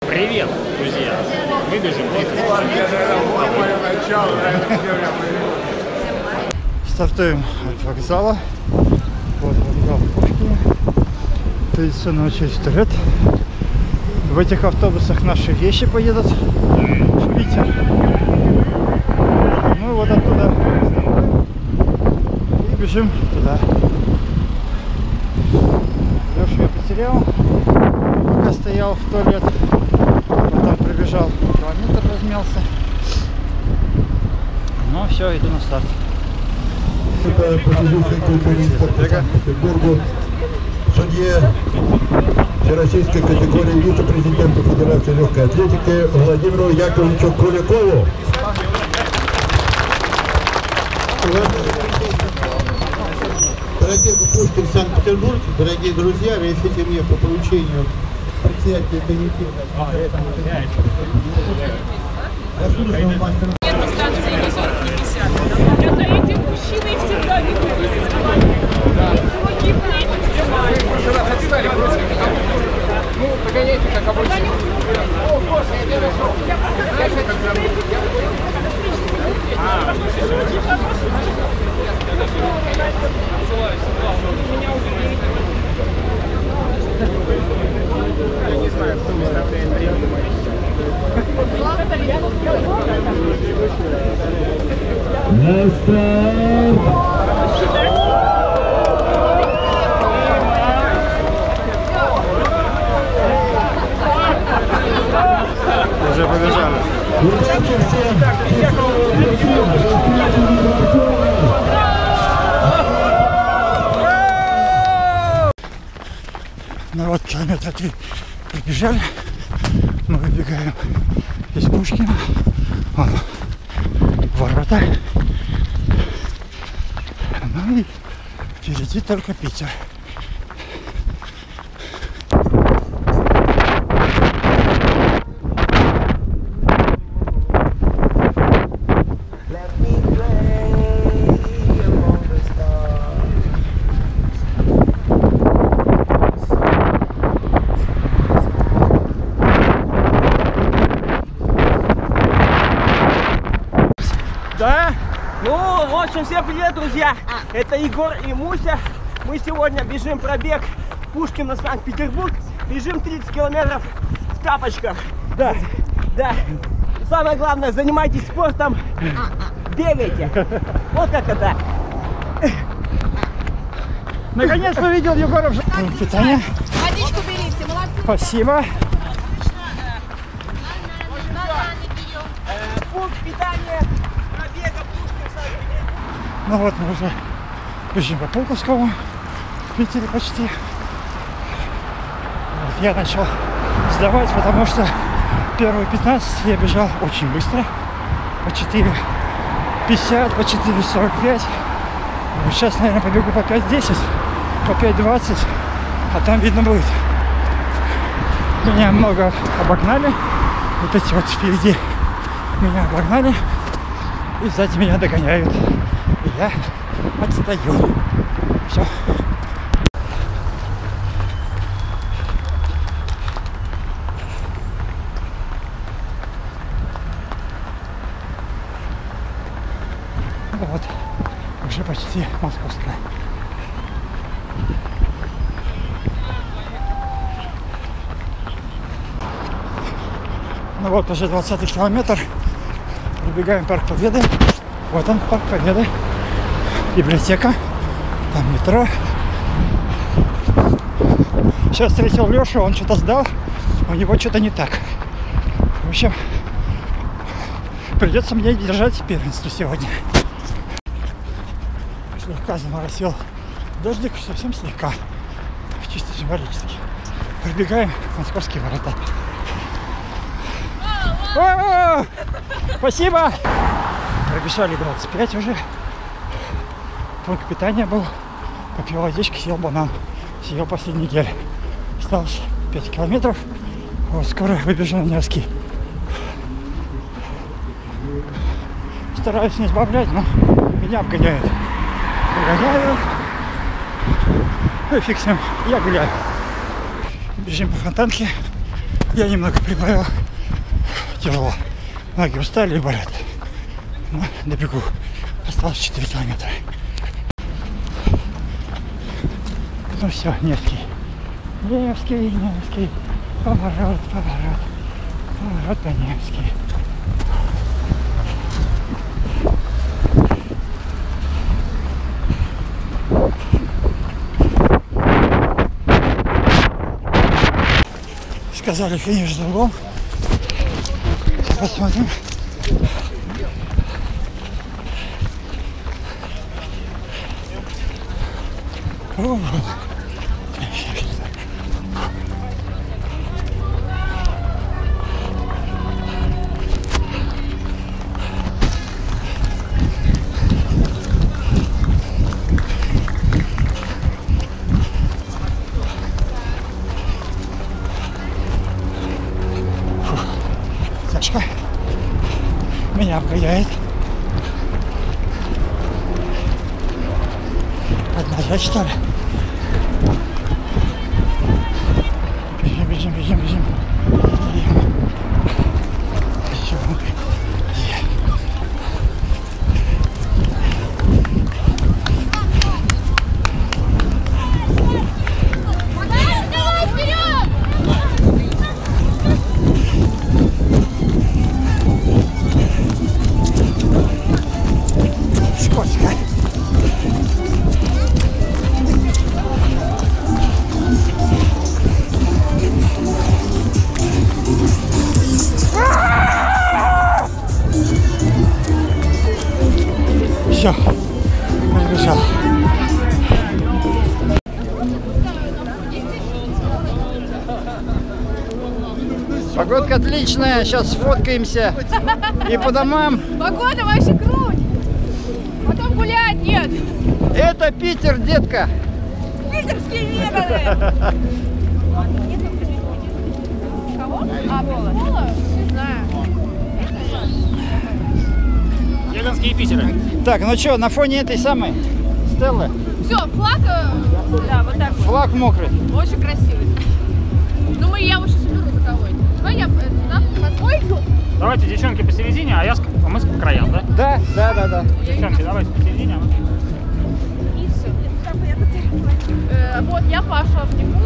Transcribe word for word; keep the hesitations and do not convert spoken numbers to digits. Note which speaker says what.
Speaker 1: Привет, друзья! Мы бежим тридцать.
Speaker 2: Стартуем от вокзала. Вот вокзал в Пушкине. Традиционно через туалет. В этих автобусах наши вещи поедут в Питер. Ну вот оттуда и бежим туда. Лешу я потерял, пока стоял в туалет. Потом пробежал километр, размялся. Ну все, иду на старт.
Speaker 3: Это победитель культуры по Санкт-Петербургу, судья всероссийской категории вице-президента Федерации легкой атлетики Владимиру Яковлевичу Куликову.
Speaker 4: Дорогие Пушкин, Санкт-Петербург, дорогие друзья, разрешите мне по поручению председателя комитета. А, это заслуженного мастера.
Speaker 5: Станции не сорок, не пятьдесят. Я за этим мужчиной всегда веду.
Speaker 6: Ну, погоняйте, как обычно. О, боже, я нашел. Я не знаю, кто выставляет время.
Speaker 2: Уже побежали. Ну вот километра три пробежали. Мы выбегаем из Пушкина. Вон ворота. Ну и впереди только Питер.
Speaker 7: Да? Ну, в общем, всем привет, друзья! Это Егор и Муся. Мы сегодня бежим пробег Пушкина, Санкт-Петербург. Бежим тридцать километров в тапочках. Да, да. Самое главное, занимайтесь спортом, бегайте. Вот как это.
Speaker 2: Наконец увидел Егора. Питание.
Speaker 5: Водичку берите, молодцы.
Speaker 2: Спасибо.
Speaker 7: Пункт питания пробега Пушкин, Санкт-Петербург.
Speaker 2: Ну вот мы уже бежим по Пулковскому в Питере почти. Вот я начал сдавать, потому что первые пятнадцать я бежал очень быстро. По четыре пятьдесят, по четыре сорок пять. Сейчас, наверное, побегу по пять десять, по пять двадцать, а там видно будет. Меня много обогнали. Вот эти вот впереди меня обогнали. И сзади меня догоняют. И я отстаю. Все. Вот. Уже почти московская. Ну вот уже двадцатый километр. Пробегаем Парк Победы. Вот он, Парк Победы. Библиотека. Там метро. Сейчас встретил Лешу, он что-то сдал. У него что-то не так. В общем, придется мне держать первенство сегодня. Слегка заморосил дождик, совсем слегка. Чисто символически. Пробегаем московские ворота. О-о-о! Спасибо! Пробежали двадцать пять уже. Пункт питания был. Попил водички, съел банан. Съел последний гель. Осталось пять километров. Вот, скоро выбежу на Невский. Стараюсь не сбавлять, но меня обгоняют. Обгоняют. Ну и фиг с ним. Я гуляю. Бежим по Фонтанке. Я немного прибавил. Тяжело. Ноги устали и болят. Но добегу. Осталось четыре километра. Ну все, Невский. Невский, Невский. Поворот, поворот. Поворот по Невский. Сказали, финиш за углом. Посмотрим. О, Сашка меня обгоняет. Поднажать, что ли? Бежим, бежим, бежим, бежим. Все, побежал. Погодка отличная, сейчас сфоткаемся и по домам.
Speaker 5: Погода вообще круть. Потом гулять нет.
Speaker 2: Это Питер, детка.
Speaker 5: Питерские методы. Кого? А, Пола. Пола? Не знаю.
Speaker 1: Ягонские Питеры.
Speaker 2: Так, ну что, на фоне этой самой Стеллы
Speaker 5: Все, флаг, э, да, вот так вот.
Speaker 2: флаг мокрый.
Speaker 5: Очень красивый. Ну мы я уже соберу за кого-нибудь. Давай я э, туда посмотрю.
Speaker 1: Давайте, девчонки, посередине, а, я, с- а мы с- по краям, да?
Speaker 2: Да, да, да, да.
Speaker 1: Девчонки, давайте посередине. а мы-
Speaker 5: И все. Э, вот я Паша в него.